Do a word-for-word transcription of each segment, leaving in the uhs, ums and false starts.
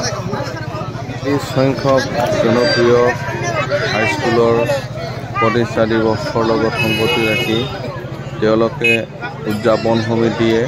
এই সংখ্যক জনপ্ৰিয় হাইস্কুলৰ প্ৰতিষ্ঠা দিৱসৰ লগত সংগতি ৰাখি তেওঁলোকে উদযাপন সমিতিয়ে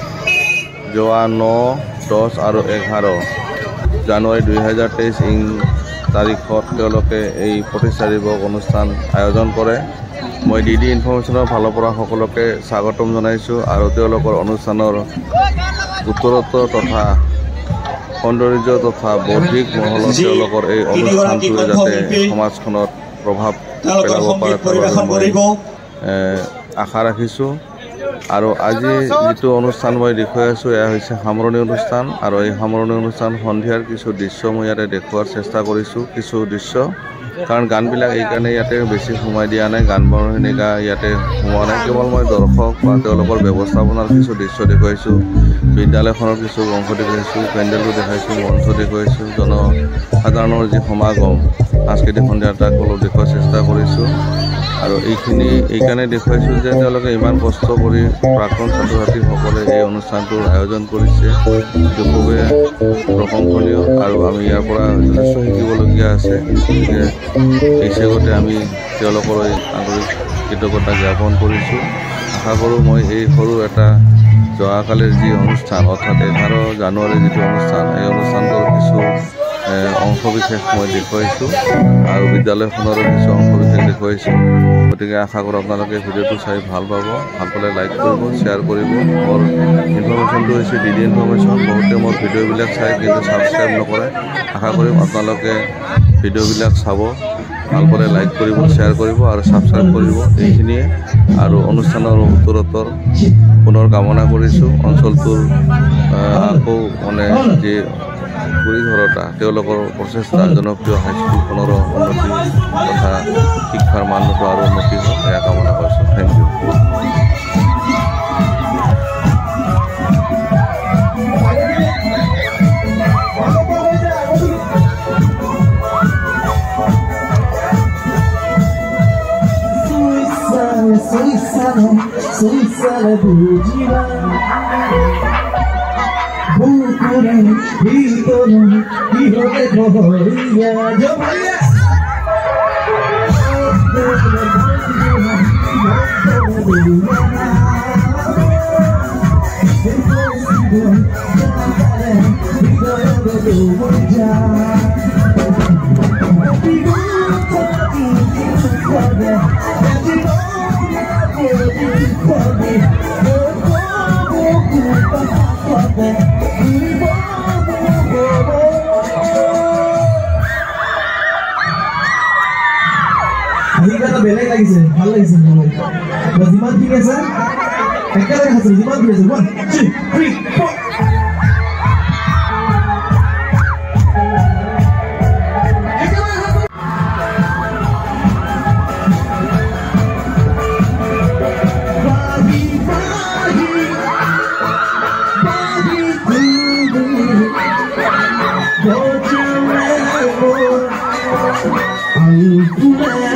যোৱা ন দহ আৰু এঘাৰ জানুৱাৰী দুই হাজাৰ তেইছ ইং তাৰিখত তেওঁলোকে এই প্ৰতিষ্ঠা দিৱস অনুষ্ঠান আয়োজন কৰে। মই ডি ডি ইনফৰমেশ্যনৰ ফালৰ পৰা সকলোকে স্বাগতম জনাইছোঁ আৰু তেওঁলোকৰ অনুষ্ঠানৰ উত্তৰোত্তৰ তথা সৌন্দৰ্য তথা বৌদ্ধিক মহলত তেওঁলোকৰ এই অনুষ্ঠানটোৱে যাতে সমাজখনত প্ৰভাৱ পেলাব পাৰে তাৰ মই আশা ৰাখিছোঁ। আৰু আজি যিটো অনুষ্ঠান মই দেখুৱাই আছোঁ এয়া হৈছে সামৰণি অনুষ্ঠান আৰু এই সামৰণি অনুষ্ঠান সন্ধিয়াৰ কিছু দৃশ্য মই ইয়াতে দেখুৱাৰ চেষ্টা কৰিছোঁ। কিছু দৃশ্য কাৰণ গানবিলাক এইকাৰণে ইয়াতে বেছি সোমাই দিয়া নাই, গানবোৰ সেনেকা ইয়াতে সোমোৱা নাই, কেৱল মই দৰ্শক বা তেওঁলোকৰ ব্যৱস্থাপনাৰ কিছু দৃশ্য দেখুৱাইছোঁ, বিদ্যালয়খনৰ কিছু অংশ দেখুৱাইছোঁ, পেণ্ডেলটো দেখাইছোঁ, মঞ্চ দেখুৱাইছোঁ, জনসাধাৰণৰ যি সমাগম সাংস্কৃতিক সন্ধিয়া তাক অলপ দেখুৱাৰ চেষ্টা কৰিছোঁ। আৰু এইখিনি এইকাৰণে দেখুৱাইছোঁ যে তেওঁলোকে ইমান কষ্ট কৰি প্ৰাক্তন ছাত্ৰ ছাত্ৰীসকলে এই অনুষ্ঠানটোৰ আয়োজন কৰিছে, এইটো খুবেই প্ৰশংসনীয় আৰু আমি ইয়াৰ পৰা যথেষ্ট শিকিবলগীয়া আছে। গতিকে এই চেগতে আমি তেওঁলোকৰ এই আন্তৰিক কৃতজ্ঞতা জ্ঞাপন কৰিছোঁ। আশা কৰোঁ মই এই সৰু এটা যোৱাকালিৰ যি অনুষ্ঠান অৰ্থাৎ এঘাৰ জানুৱাৰীৰ যিটো অনুষ্ঠান এই অনুষ্ঠানটোৰ কিছু অংশবিশেষ মই দেখুৱাইছোঁ আৰু বিদ্যালয়খনৰো কিছু অংশবিশেষ দেখুৱাইছোঁ। গতিকে আশা কৰোঁ আপোনালোকে ভিডিঅ'টো চাই ভাল পাব, ভাল পালে লাইক কৰিব, শ্বেয়াৰ কৰিব। মোৰ ইনফৰমেশ্যনটো হৈছে ডি ডি ইনফৰমেশ্যন। বহুতে মোৰ ভিডিঅ'বিলাক চাই কিন্তু ছাবস্ক্ৰাইব নকৰে। আশা কৰিম আপোনালোকে ভিডিঅ'বিলাক চাব, ভাল পালে লাইক কৰিব, শ্বেয়াৰ কৰিব আৰু ছাবস্ক্ৰাইব কৰিব। এইখিনিয়ে আৰু অনুষ্ঠানৰ উত্তৰোত্তৰ পুনৰ কামনা কৰিছোঁ। অঞ্চলটোৰ আকৌ মানে যি গুৰিধৰতা তেওঁলোকৰ প্ৰচেষ্টা জনপ্ৰিয় হাইস্কুলখনৰ উন্নতি তথা শিক্ষাৰ মানদণ্ড আৰু উন্নতি হওক এয়া কামনা কৰিছোঁ। Thank you. বেলেগ লাগিছে, ভাল লাগিছে। যিমান ঠিক আছে একেলগে আছে, যিমান ঠিক আছে one two three four. I'm